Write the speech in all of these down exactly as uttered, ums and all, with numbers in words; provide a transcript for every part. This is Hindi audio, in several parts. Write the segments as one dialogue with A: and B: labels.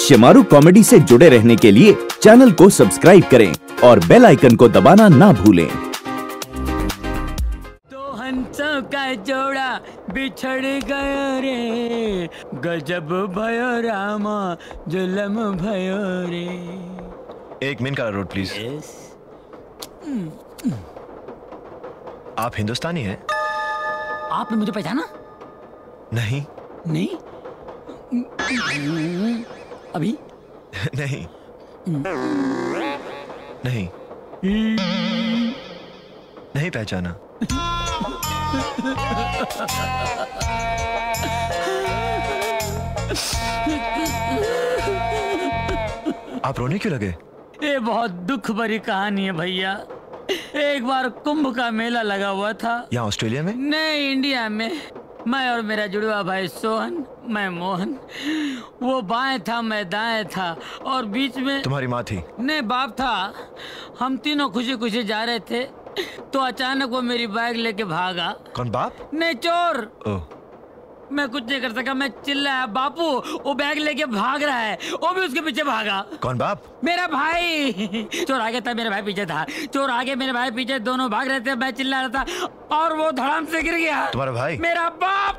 A: शेमारू कॉमेडी से जुड़े रहने के लिए चैनल को सब्सक्राइब करें और बेल आइकन को दबाना ना भूलें।
B: तो हंसों का जोड़ा बिछड़ गया रे, गजब भयो रामा जुलम भयो रे।
C: एक मिनट का रोड प्लीज।
B: yes.
C: आप हिंदुस्तानी हैं?
B: आपने मुझे पहचाना?
C: नहीं।
B: नहीं? अभी?
C: नहीं। नहीं। नहीं पहचाना। आप रोने क्यों लगे?
B: ये बहुत दुख भरी कहानी है भैया। एक बार कुंभ का मेला लगा हुआ था।
C: यहाँ ऑस्ट्रेलिया में?
B: नहीं, इंडिया में। मैं और मेरा जुड़वा भाई सोहन, मैं मोहन, वो बाएं था मैं दाएं था और बीच में
C: तुम्हारी माँ थी?
B: नहीं, बाप था। हम तीनों खुशी खुशी जा रहे थे तो अचानक वो मेरी बैग लेके भागा।
C: कौन, बाप?
B: नहीं, चोर।
C: ओह।
B: मैं कुछ नहीं कर सका। मैं चिल्लाया, बापू वो बैग लेके भाग रहा है। वो भी उसके पीछे भागा।
C: कौन, बाप? मेरा
B: भाई। चोर आगे था, मेरा भाई पीछे था। चोर आगे, मेरे भाई पीछे, दोनों भाग रहे थे। मैं चिल्ला रहा था और वो धड़ाम से गिर गया।
C: तुम्हारा भाई?
B: मेरा बाप।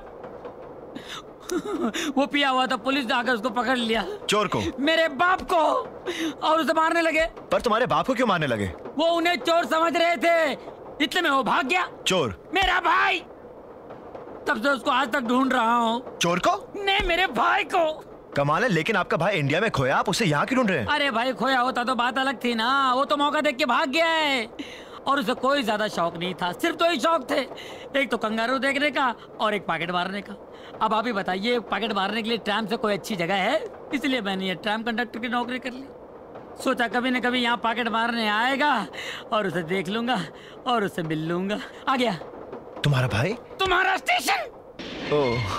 B: वो पिया हुआ था, पुलिस ने आकर उसको पकड़ लिया।
C: चोर को?
B: मेरे बाप को, और उसे मारने लगे।
C: पर तुम्हारे बाप को क्यों मारने लगे?
B: वो उन्हें चोर समझ रहे थे, इतने में वो भाग गया।
C: चोर?
B: मेरा भाई। तब से उसको आज तक ढूंढ रहा हूँ।
C: चोर को?
B: नहीं, मेरे भाई को।
C: कमाल है, लेकिन आपका भाई इंडिया में खोया, आप उसे यहाँ क्यों ढूंढ रहे हैं?
B: अरे भाई, खोया होता तो बात अलग थी ना। वो तो मौका देख के भाग गया है और उसे कोई ज्यादा शौक नहीं था। सिर्फ दो ही शौक थे, एक तो कंगारू देखने का और एक पॉकेट मारने का। अब आप ही बताइए, पॉकेट मारने के लिए ट्राम से कोई अच्छी जगह है? इसलिए मैंने ये ट्राम कंडक्टर की नौकरी कर ली। सोचा कभी न कभी यहाँ पॉकेट मारने आएगा और उसे देख लूंगा और उससे मिल लूंगा। आ गया।
C: तुम्हारा भाई?
B: तुम्हारा स्टेशन।
C: ओह।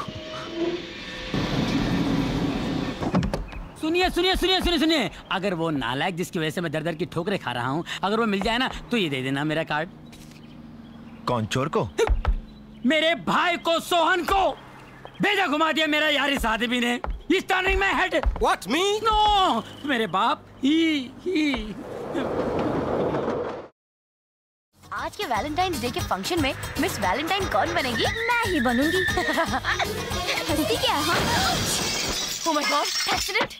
B: सुनिए सुनिए सुनिए सुनिए सुनिए, अगर वो नालायक जिसकी वजह से मैं दर दर की ठोकरें खा रहा हूँ, अगर वो मिल जाए ना तो ये दे देना मेरा कार्ड।
C: कौन, चोर को?
B: मेरे भाई को, सोहन को भेजा घुमा दिया मेरा यारी साहबी ने। He's turning my head.
D: What, me?
B: No, मेरे बाप। ही ही।
E: आज के वैलेंटाइंस डे के फंक्शन में मिस वैलेंटाइन कौन बनेगी? मैं ही बनूंगी। हंसती क्या है? Oh my God, accident!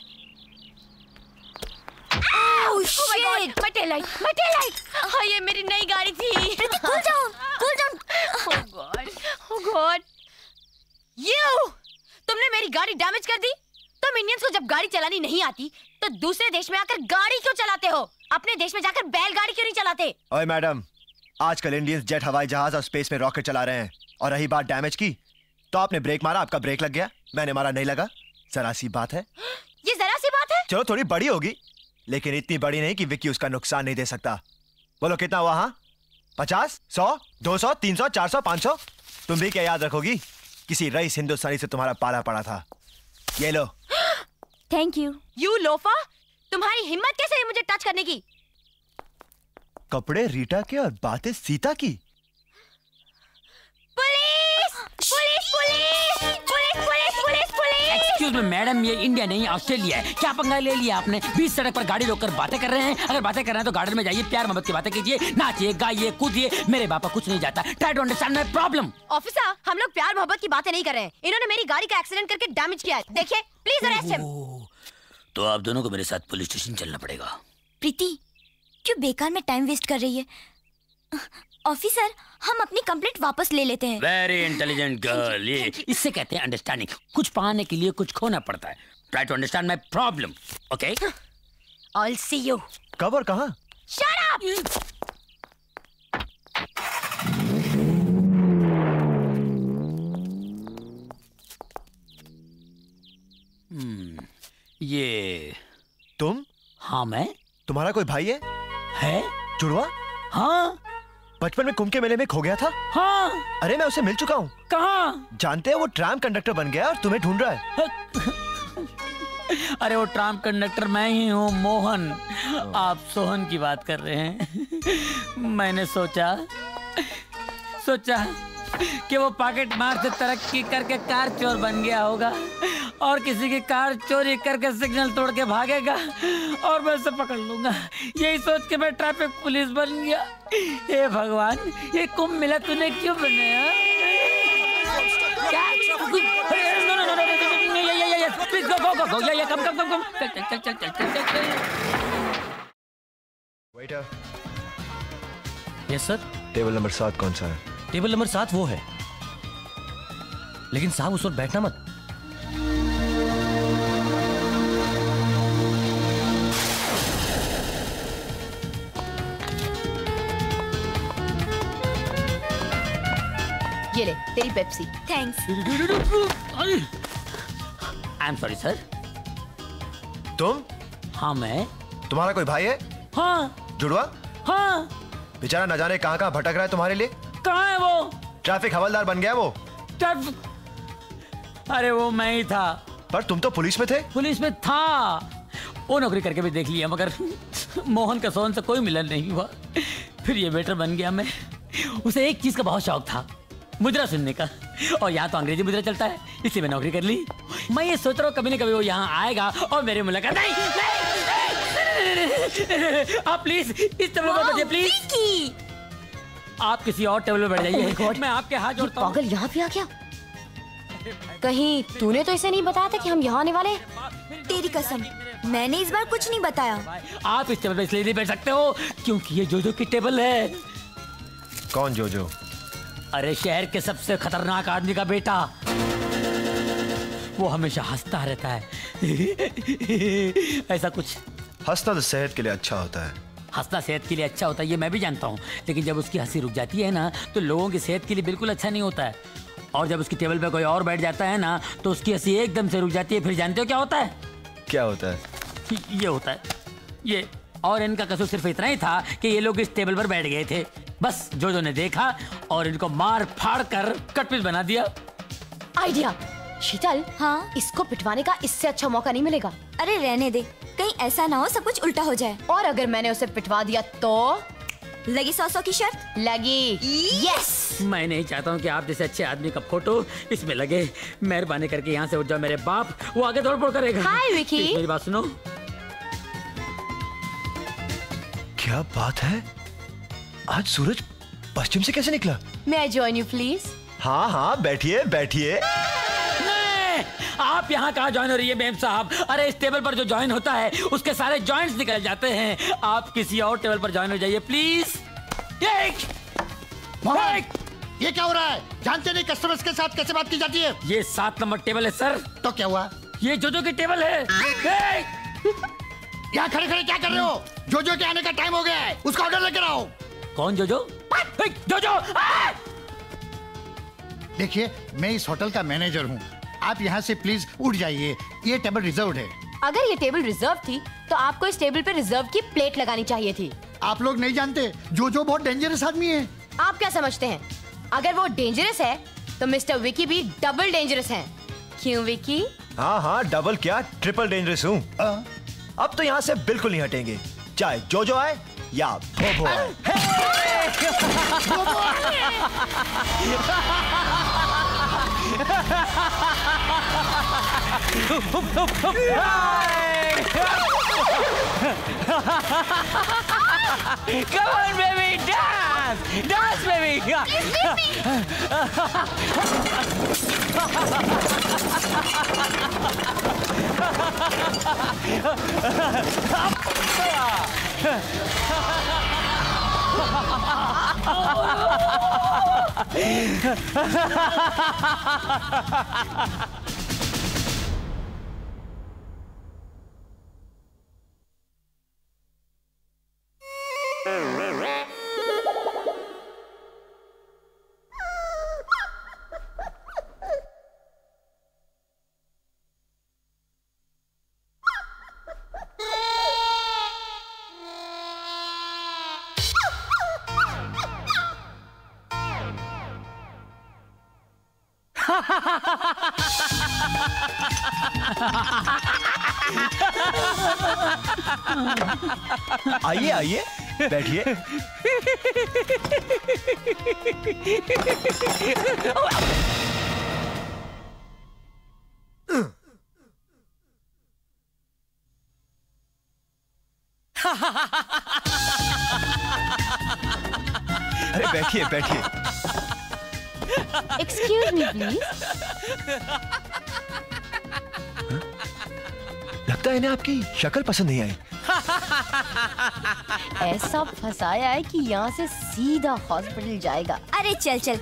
E: Oh shit! My tail light, my tail light! हाँ, ये मेरी नई गाड़ी थी। प्रीति, cool down, cool down. Oh God, oh God! You! तुमने मेरी गाड़ी डैमेज कर दी। तुम इंडियंस को जब गाड़ी चलानी नहीं आती तो दूसरे देश में आकर गाड़ी क्यों चलाते हो? अपने देश में जाकर बैलगाड़ी क्यों नहीं चलाते?
C: ओए मैडम, आजकल इंडियंस जेट, हवाई जहाज और स्पेस में रॉकेट चला रहे हैं। और रही बात डैमेज की, तो आपने ब्रेक मारा, आपका ब्रेक लग गया, मैंने मारा, नहीं लगा। जरा सी बात है।
E: ये जरा सी बात है?
C: चलो थोड़ी बड़ी होगी, लेकिन इतनी बड़ी नहीं कि विक्की उसका नुकसान नहीं दे सकता। बोलो कितना हुआ? हाँ, पचास, सौ, दो सौ, तीन सौ, चार सौ, पाँच सौ? तुम भी क्या याद रखोगी? किसी रईस हिंदुस्तानी से तुम्हारा पाला पड़ा था। ये लो।
E: Thank you. यू लोफा, तुम्हारी हिम्मत कैसे है मुझे टच करने की?
C: कपड़े रीटा के और बातें सीता की।
E: Police! Police! Police! Police! Police! Police! Police!
B: Excuse me madam, ये इंडिया नहीं ऑस्ट्रेलिया है। क्या पंगा ले लिया आपने? बीच सड़क पर गाड़ी रोककर बातें कर रहे हैं। अगर बातें कर रहे हैं तो गार्डन में जाइए, प्यार मोहब्बत की बातें कीजिए, नाचिए, गाइए, कूदिए। मेरे बापा कुछ नहीं जाता। Try to understand my problem.
E: Officer, हम लोग प्यार मोहब्बत की बातें नहीं कर रहे हैं। इन्होंने मेरी गाड़ी का एक्सीडेंट करके डैमेज किया है। देखिए, प्लीज अरेस्ट हिम।
B: तो आप दोनों को मेरे साथ पुलिस स्टेशन चलना पड़ेगा।
F: प्रीति, क्यों बेकार में टाइम वेस्ट कर रही है? ऑफिसर, हम अपनी कंप्लेंट वापस ले लेते हैं।
B: Very intelligent girl. ये इससे कहते हैं अंडरस्टैंडिंग। कुछ पाने के लिए कुछ खोना पड़ता है। Try to understand my problem, okay?
E: I'll see you.
C: कब और कहाँ?
E: Shut up!
B: hmm, ये
C: तुम?
B: हाँ, मैं।
C: तुम्हारा कोई भाई है?
B: है?
C: जुड़वा?
B: हाँ।
C: बचपन में कुंभ के मेले में खो गया था?
B: हाँ।
C: अरे मैं उसे मिल चुका हूँ।
B: कहाँ?
C: जानते हैं, वो ट्राम कंडक्टर बन गया और तुम्हें ढूंढ रहा है।
B: अरे वो ट्राम कंडक्टर मैं ही हूँ, मोहन। आप सोहन की बात कर रहे हैं। मैंने सोचा सोचा कि वो पॉकेट मार से तरक्की करके कार चोर बन गया होगा और किसी की कार चोरी करके सिग्नल तोड़ के भागेगा और मैं उसे पकड़ लूंगा। यही सोच के मैं ट्रैफिक पुलिस बन गया। हे भगवान, ये कुंभ मेला तूने क्यों बनाया? प्लीज गो गो गो गो, या या कम कम कम कम, चल चल चल चल चल चल।
C: Waiter.
D: Yes sir.
C: Table number सात कौन सा है?
D: टेबल नंबर सात वो है, लेकिन साहब उस वक्त बैठना मत।
E: ये ले तेरी Pepsi.
F: Thanks.
B: I am sorry sir.
C: तुम?
B: हाँ मैं।
C: तुम्हारा कोई भाई है?
B: हाँ।
C: जुड़वा?
B: हाँ।
C: बेचारा न जाने कहाँ कहाँ भटक रहा है तुम्हारे लिए।
B: कहाँ है वो?
C: ट्रैफिक हवलदार बन गया वो।
B: अरे वो मैं ही था।
C: पर तुम तो पुलिस में थे।
B: पुलिस में था, वो नौकरी करके भी देख लिया, मगर मोहन का सोहन से कोई मिलन नहीं हुआ। फिर ये वेटर बन गया मैं। उसे एक चीज का बहुत शौक था, मुद्रा सुनने का, और यहाँ तो अंग्रेजी मुद्रा चलता है, इसलिए मैं नौकरी कर ली। मैं ये सोच रहा हूँ कभी न कभी वो यहाँ आएगा और मेरी मुलाकात। नहीं, नहीं, नहीं, आप प्लीज इस टेबल पर बैठिए प्लीज। आप किसी और टेबल पर बैठ जाइए। मैं आपके हाथ जोड़ता हूँ।
E: पागल यहाँ पे आ गया? कहीं तूने तो इसे नहीं बताया था कि हम यहाँ आने वाले?
F: तेरी कसम, मैंने इस बार कुछ नहीं बताया।
B: आप इस टेबल पर इसलिए नहीं बैठ सकते हो क्योंकि ये जोजो की टेबल है।
C: कौन जोजो?
B: अरे शहर के सबसे खतरनाक आदमी का बेटा। वो हमेशा हंसता रहता है। ऐसा कुछ।
C: हंसना तो सेहत के लिए अच्छा होता है।
B: हंसना सेहत के लिए अच्छा होता है ये मैं भी जानता हूँ, लेकिन जब उसकी हंसी रुक जाती है ना तो लोगों की सेहत के लिए बिल्कुल अच्छा नहीं होता है। और जब उसकी टेबल पे कोई और बैठ जाता है ना तो उसकी हंसी एकदम से रुक जाती है। फिर जानते हो क्या होता है?
C: क्या होता है?
B: ये होता है ये। और इनका कसूर सिर्फ इतना ही था कि ये लोग इस टेबल पर बैठ गए थे। बस जोजो ने देखा और इनको मार फाड़ कर कटपीस बना दिया।
E: आइडिया। शीतल,
F: हाँ?
E: इसको पिटवाने का इससे अच्छा मौका नहीं मिलेगा।
F: अरे रहने दे, कहीं ऐसा ना हो सब कुछ उल्टा हो जाए।
E: और अगर मैंने उसे पिटवा दिया तो?
F: लगी सौ सौ की शर्त?
E: लगी। यस।
B: मैं नहीं चाहता हूँ कि आप जैसे अच्छे आदमी का फोटो इसमें लगे। मेहरबानी करके यहाँ से उठ जाओ। मेरे बाप वो आगे दौड़ फोड़ करेगा।
E: हाय विकी।
B: मेरी बात सुनो।
C: क्या बात है? आज सूरज पश्चिम से कैसे निकला?
E: May I join you please?
C: हाँ हाँ बैठिए बैठिए।
B: आप यहाँ कहाँ ज्वाइन हो रही है मैम साहब? अरे इस टेबल पर जो ज्वाइन होता है उसके सारे जॉइंट्स निकल जाते हैं। आप किसी और टेबल पर ज्वाइन हो जाइए प्लीज।
G: ये क्या हो रहा है? जानते नहीं कस्टमर्स के साथ कैसे बात की जाती है?
B: ये सात नंबर टेबल है सर।
G: तो क्या हुआ?
B: ये जोजो की टेबल है।
G: यहाँ खड़े खड़े क्या कर रहे हो? जोजो के आने का टाइम हो गया है, उसका ऑर्डर लेकर आओ।
B: कौन जोजो? जोजो।
G: देखिए मैं इस होटल का मैनेजर हूँ, आप यहाँ से प्लीज उठ जाइए। ये टेबल रिजर्व्ड है।
E: अगर ये टेबल रिजर्व थी तो आपको इस टेबल पे रिजर्व की प्लेट लगानी चाहिए थी।
G: आप लोग नहीं जानते, जोजो बहुत डेंजरस आदमी है।
E: आप क्या समझते हैं? अगर वो डेंजरस है तो मिस्टर विकी भी डबल डेंजरस हैं। क्यों विकी?
C: हाँ हाँ डबल क्या ट्रिपल डेंजरस हूँ। अब तो यहाँ से बिल्कुल नहीं हटेंगे, चाहे जोजो आए या भोभो आए।
B: Come on, baby, dance, dance, baby.
C: आइए आइए बैठिए। बैठिए बैठिए।
E: Excuse me please.
C: लगता है इन्हें आपकी शक्ल पसंद नहीं आई।
E: ऐसा फंसाया है कि यहाँ से सीधा हॉस्पिटल जाएगा।
F: अरे चल चल।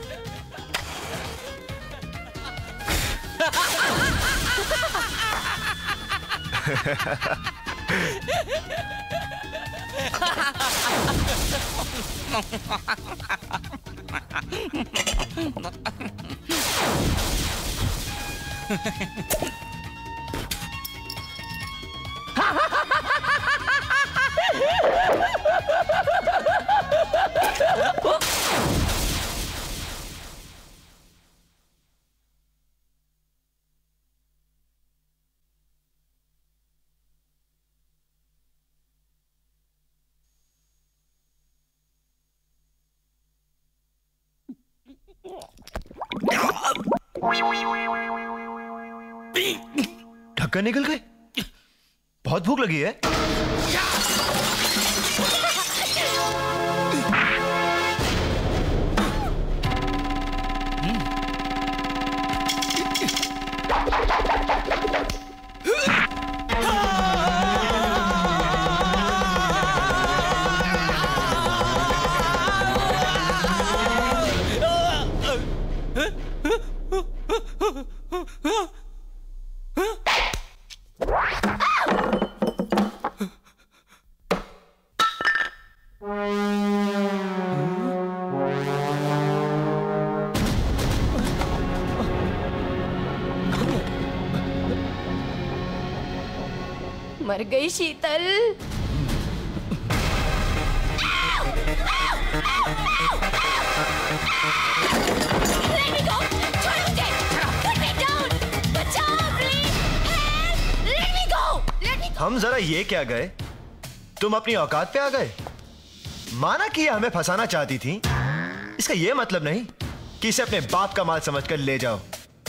C: ढक्कन निकल गए। बहुत भूख लगी है।
E: मर गई शीतल।
C: हम जरा ये क्या गए, तुम अपनी औकात पे आ गए। माना कि ये हमें फंसाना चाहती थी, इसका ये मतलब नहीं कि इसे अपने बाप का माल समझकर ले जाओ।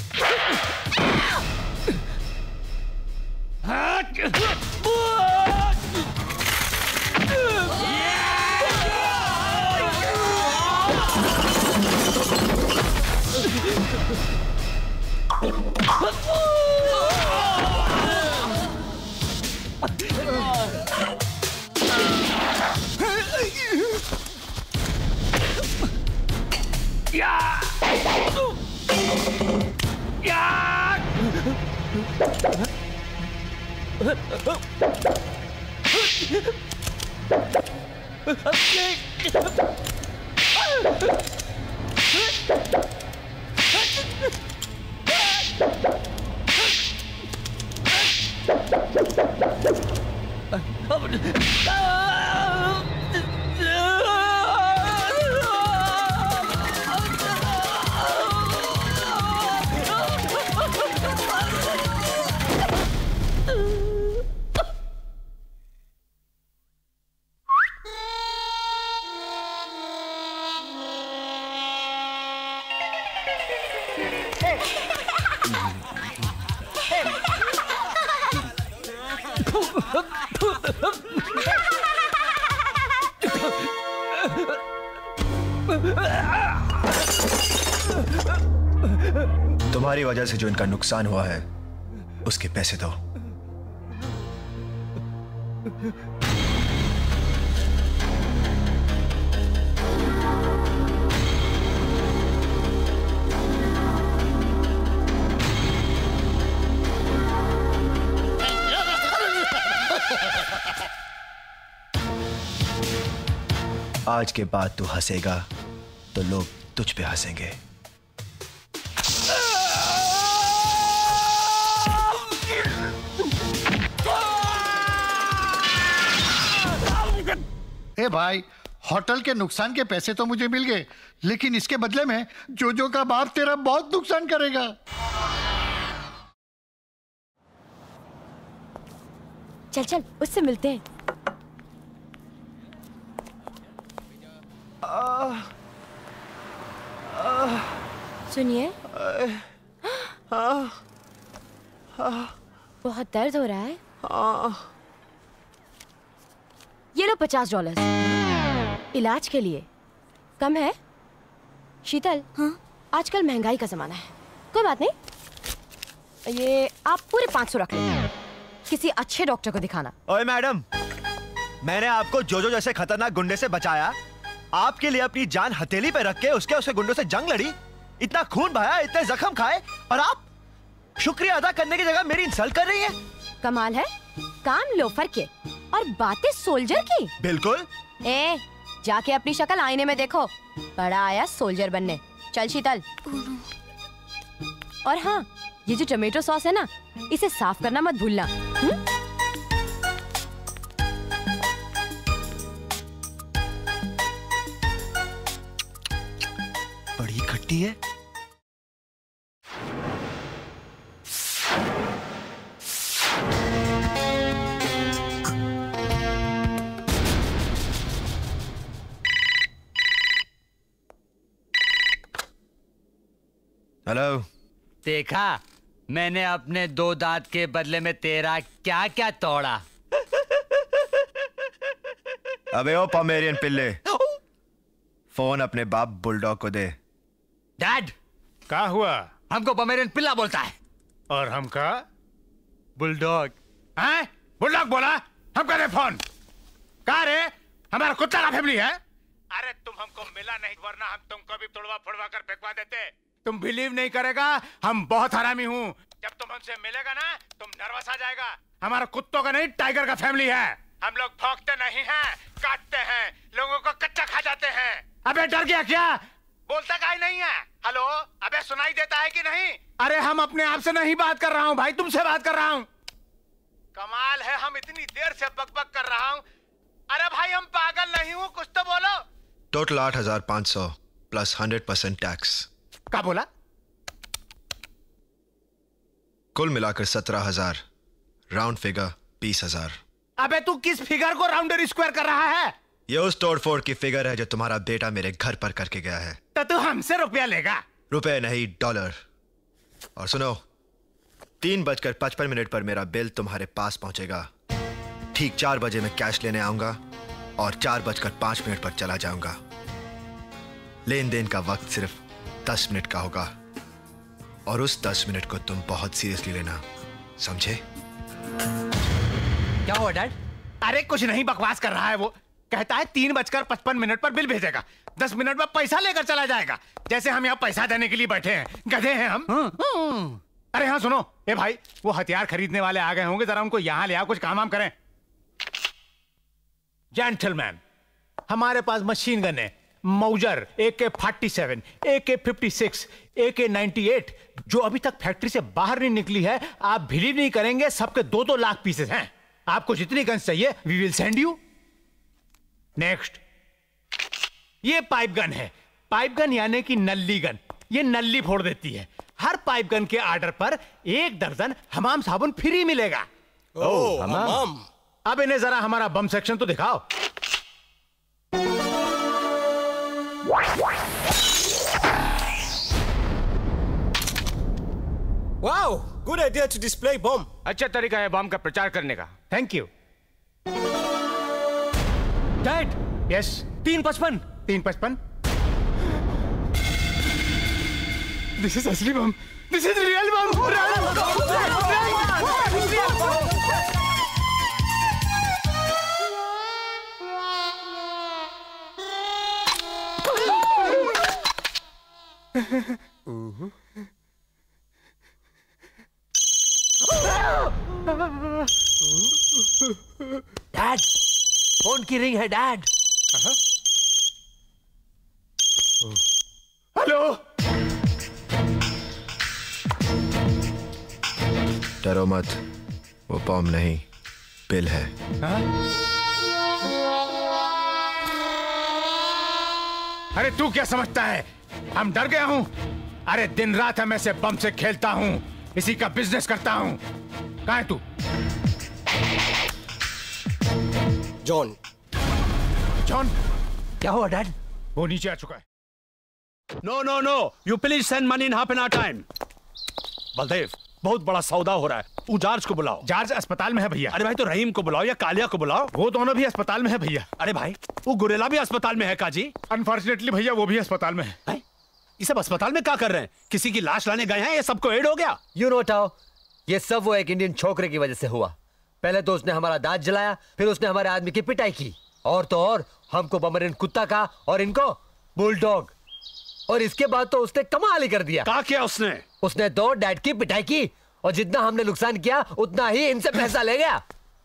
C: तुम्हारी वजह से जो इनका नुकसान हुआ है उसके पैसे दो। आज के बाद तू हंसेगा तो लोग तुझ पे हंसेंगे।
G: ए भाई, होटल के नुकसान के पैसे तो मुझे मिल गए, लेकिन इसके बदले में जोजो का बाप तेरा बहुत नुकसान करेगा।
E: चल चल उससे मिलते हैं। सुनिए, बहुत दर्द हो रहा है। ये लो पचास डॉलर इलाज के लिए। कम है? शीतल, हाँ? आजकल महंगाई का जमाना है, कोई बात नहीं, ये आप पूरे पाँच सौ रख लो, किसी अच्छे डॉक्टर को दिखाना।
C: ओए मैडम, मैंने आपको जोजो जैसे खतरनाक गुंडे से बचाया, आपके लिए अपनी जान हथेली पे रख के उसके उसके गुंडों से जंग लड़ी, इतना खून बहाया, इतने जख्म खाए, और आप शुक्रिया अदा करने की जगह मेरी इंसल्ट कर रही है।
E: कमाल है, काम लोफर के और बातें सोल्जर की।
C: बिल्कुल।
E: ए, जाके अपनी शक्ल आईने में देखो, बड़ा आया सोल्जर बनने। चल शीतल। और हाँ, ये जो टमेटो सॉस है ना, इसे साफ करना मत भूलना। हुँ?
C: बड़ी खट्टी है। हेलो।
B: देखा, मैंने अपने दो दांत के बदले में तेरा क्या क्या तोड़ा।
C: अबे ओ पमेरियन पिल्ले, फोन अपने बाप बुलडॉग को दे।
B: डैड,
H: क्या हुआ?
B: हमको पमेरियन पिल्ला बोलता है।
H: और हमका
B: बुलडॉग।
H: हैं? बुलडॉग बोला? हम करे फोन। कहा रे, हमारा कुत्ता का फैमिली है? अरे तुम हमको मिला नहीं, वरना हम तुमको भी तोड़वा फोड़वा कर फेंकवा देते। तुम बिलीव नहीं करेगा, हम बहुत हरामी हूँ। जब तुम हमसे मिलेगा ना, तुम नर्वस आ जाएगा। हमारा कुत्तों का नहीं, टाइगर का फैमिली है। हम लोग भौंकते नहीं हैं, काटते हैं, लोगों को कच्चा खा जाते हैं। अबे डर गया क्या? बोलता काहे नहीं है? हेलो, अबे सुनाई देता है कि नहीं? अरे हम अपने आप से नहीं बात कर रहा हूँ भाई, तुमसे बात कर रहा हूँ। कमाल है, हम इतनी देर से बकबक कर रहा हूँ। अरे भाई हम पागल नहीं हूँ, कुछ तो बोलो।
C: टोटल आठ हजार पाँच सौ प्लस हंड्रेड परसेंट टैक्स।
H: क्या बोला?
C: कुल मिलाकर सत्रह हजार, राउंड फिगर बीस हजार।
H: अबे तू किस फिगर को राउंडर स्क्वायर कर रहा है?
C: ये उस तोड़फोड़ की फिगर है जो तुम्हारा बेटा मेरे घर पर करके गया है।
H: तो तू हमसे रुपया लेगा?
C: रुपए नहीं, डॉलर। और सुनो, तीन बजकर पचपन मिनट पर मेरा बिल तुम्हारे पास पहुंचेगा। ठीक चार बजे मैं कैश लेने आऊंगा और चार बजकर पांच मिनट पर चला जाऊंगा। लेन देन का वक्त सिर्फ दस मिनट का होगा और उस दस मिनट को तुम बहुत सीरियसली लेना, समझे?
B: क्या हुआ डैड?
H: अरे कुछ नहीं, बकवास कर रहा है वो। कहता है तीन बजकर पचपन मिनट पर बिल भेजेगा, दस मिनट में पैसा लेकर चला जाएगा। जैसे हम यहाँ पैसा देने के लिए बैठे हैं, गधे हैं हम। हाँ। अरे हाँ सुनो, ए भाई, वो हथियार खरीदने वाले आ गए होंगे, जरा उनको यहाँ ले आओ, कुछ काम वाम करें। जेंटलमैन, हमारे पास मशीन गन है, मौजर, ए के फोर्टी सेवन, ए के फिफ्टी सिक्स, ए के नाइंटी एट, जो अभी तक फैक्ट्री से बाहर नहीं निकली है। आप बिलीव नहीं करेंगे, सबके दो दो लाख पीसेस हैं। आपको जितनी गन चाहिए, we will send you. Next, ये पाइप गन है। पाइप गन यानी कि नल्ली गन। ये नल्ली फोड़ देती है। हर पाइप गन के ऑर्डर पर एक दर्जन हमाम साबुन फ्री मिलेगा।
D: ओह, हमाम।
H: अब इन्हें जरा हमारा बम सेक्शन तो दिखाओ।
D: Wow, good idea to display bomb.
H: अच्छा तरीका है बम का प्रचार करने का। Thank you.
B: डैड।
H: यस।
B: तीन पचपन।
H: तीन पचपन। दिस इज असली bomb. This is real bomb.
B: Dad, phone की रिंग है डैड।
H: हेलो।
C: डरो मत, वो बम नहीं, बिल है।
H: हा? अरे तू क्या समझता है हम डर गया हूं? अरे दिन रात हम ऐसे बम से खेलता हूं, इसी का बिजनेस करता हूं। कहां है तू?
D: जॉन।
H: जॉन?
B: क्या हुआ डैड?
H: वो नीचे आ चुका है।
I: No, no, no. You please send money in half an hour time. Baldev, बहुत बड़ा सौदा हो रहा है। वो जॉर्ज को बुलाओ।
H: जॉर्ज अस्पताल में है भैया।
I: अरे भाई तो रहीम को बुलाओ या कालिया को बुलाओ।
H: वो दोनों भी अस्पताल में है भैया।
I: अरे भाई, वो गुरेला भी अस्पताल में है काजी।
H: अनफॉर्चुनेटली भैया वो भी अस्पताल में है।
I: ये सब अस्पताल में क्या कर रहे हैं? किसी की लाश लाने गए हैं? ये सबको एड हो गया?
J: यू नो टाओ, ये सब वो एक इंडियन छोकरे की वजह से हुआ। पहले तो उसने हमारा दांत जलाया, फिर उसने हमारे आदमी की पिटाई की, और तो और हमको बमरिन कुत्ता कहा और इनको बुलडॉग। और इसके बाद तो उसने कमाल ही कर दिया।
I: क्या किया उसने?
J: उसने तो डैड की पिटाई की, और जितना हमने नुकसान किया उतना ही इनसे पैसा ले गया।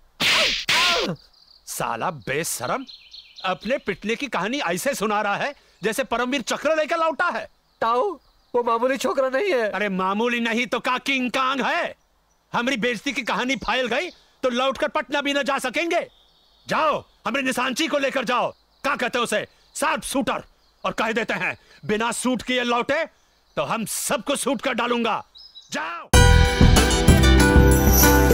I: साला बेशरम, अपने पिटने की कहानी ऐसे सुना रहा है जैसे परमवीर चक्र लेकर लौटा है।
J: ताऊ, वो मामूली छोकरा नहीं है।
I: अरे मामूली नहीं तो का किंग कांग है। हमारी बेइज्जती की कहानी फैल गई तो लौटकर पटना भी न जा सकेंगे। जाओ, हमारे निशानची को लेकर जाओ। क्या कहते हैं उसे? Sharp shooter. और कह देते हैं बिना सूट किए लौटे तो हम सबको सूट कर डालूंगा। जाओ।